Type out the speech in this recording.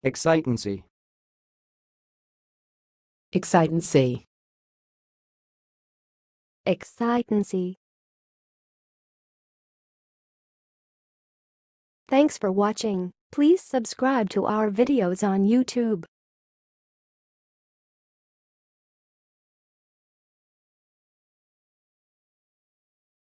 excitancy, excitancy, excitancy. Thanks for watching. Please subscribe to our videos on YouTube.